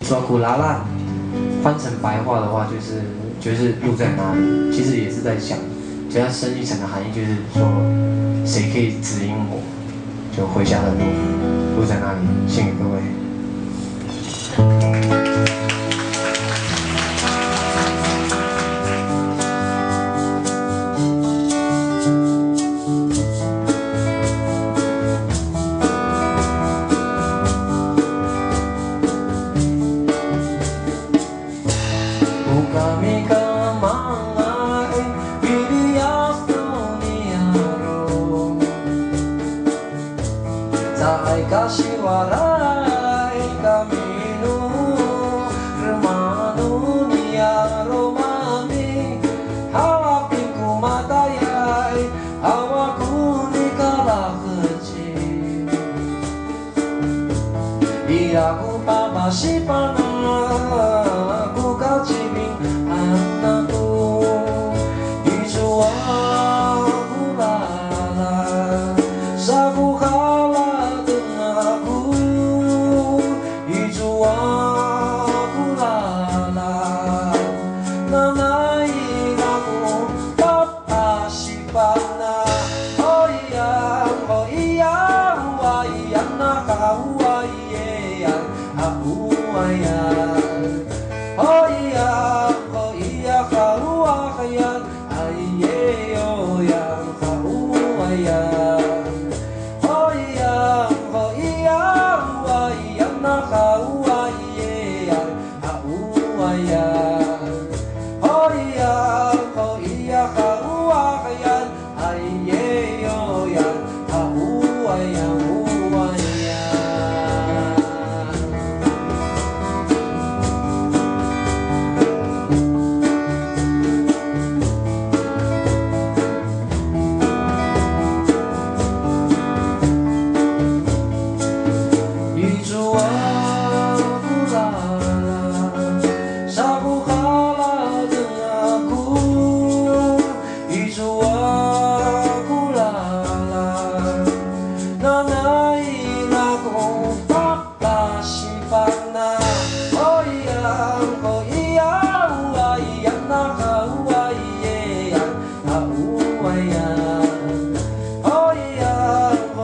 抓苦拉烂，翻成白话的话就是路在哪里，其实也是在讲，只要深一层的含义就是说，谁可以指引我，就回家的路在哪里，献给各位。 Kami ka mga pilias dunia Sai kasiwarai kami nu remanu niya romami Hawapin ku matayai hawaku ni kalah kecil Iaku papasipana aku kacibing anakku Isu aku lala Sabu kala tengahku Isu aku lala Nanai aku papasipana Oh iya nakau aku ayah Oh iya kau ayah aye oh yang kau ayah Oh iya nak kau ayah aku ayah Oh iya kau ayah aye oh yang kau ayah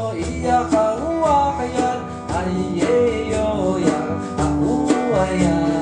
Yeah.